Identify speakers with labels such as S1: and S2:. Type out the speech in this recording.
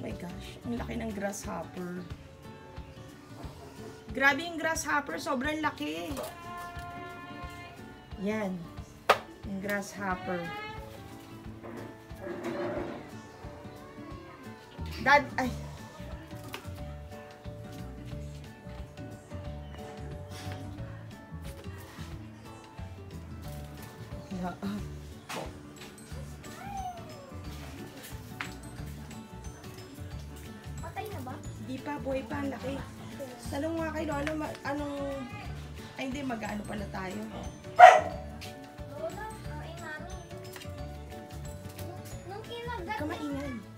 S1: my gosh, ang laki ng grasshopper. Grabe yung grasshopper, sobrang laki. Yan. Yung grasshopper. Dad, ay.
S2: Patay na ba?
S1: Di pa, buhay pa, ang laki. Tanong nga kay Lola, anong... Ay, hindi, mag-ano pala tayo.
S2: Lola, ay mami. Nung
S1: Huwag
S2: kinagat
S1: ka maingay.